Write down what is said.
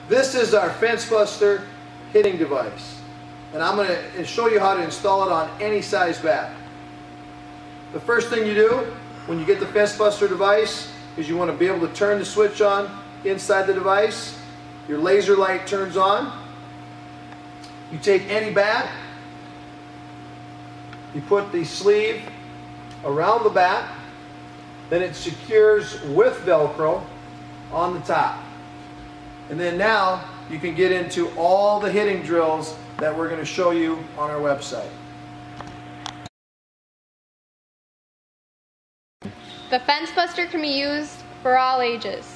This is our fencebuster hitting device, and I'm going to show you how to install it on any size bat. The first thing you do when you get the fencebuster device is you want to be able to turn the switch on inside the device. Your laser light turns on. You take any bat, you put the sleeve around the bat, then it secures with Velcro on the top. And then now you can get into all the hitting drills that we're going to show you on our website. The fencebuster can be used for all ages.